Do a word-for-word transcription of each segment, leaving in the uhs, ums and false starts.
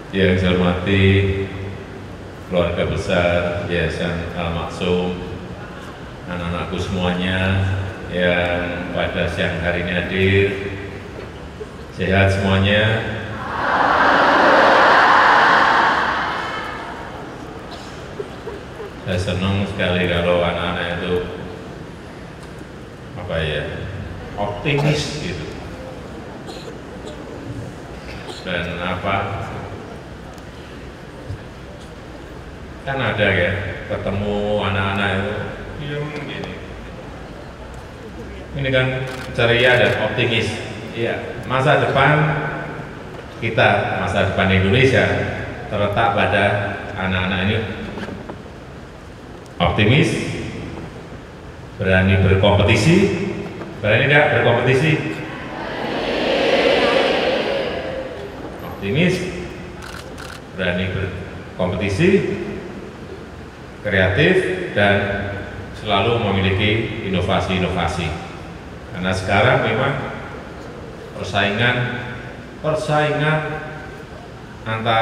Yang saya hormati keluarga besar Yayasan Al-Maksum, anak-anakku semuanya yang pada siang hari ini hadir, sehat semuanya. Saya senang sekali kalau anak-anak itu apa ya, optimis gitu, dan apa kan ada ya, ketemu anak-anak itu diem gini, ini kan ceria dan optimis. Iya, masa depan kita, masa depan Indonesia terletak pada anak-anak ini optimis, berani berkompetisi, berani tidak berkompetisi, optimis, berani berkompetisi, kreatif, dan selalu memiliki inovasi-inovasi. Karena sekarang memang persaingan persaingan antar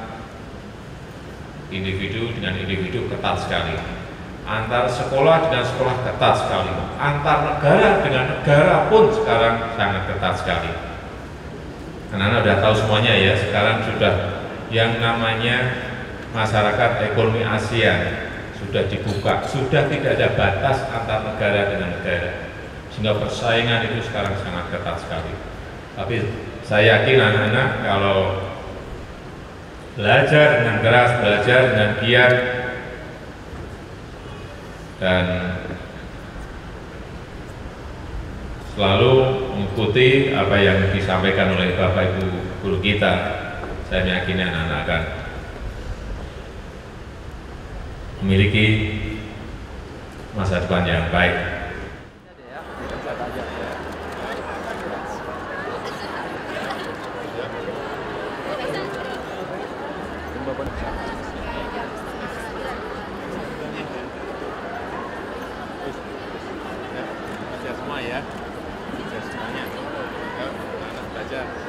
individu dengan individu ketat sekali, antar sekolah dengan sekolah ketat sekali, antar negara dengan negara pun sekarang sangat ketat sekali. Anak-anak sudah tahu semuanya ya, sekarang sudah yang namanya masyarakat ekonomi ASEAN sudah dibuka, sudah tidak ada batas antar negara dengan negara, sehingga persaingan itu sekarang sangat ketat sekali. Tapi saya yakin anak-anak kalau belajar dengan keras, belajar dengan giat, dan selalu mengikuti apa yang disampaikan oleh Bapak Ibu guru kita, saya meyakini anak-anak akan memiliki masa depan yang baik. Semua ya, semuanya, anak belajar.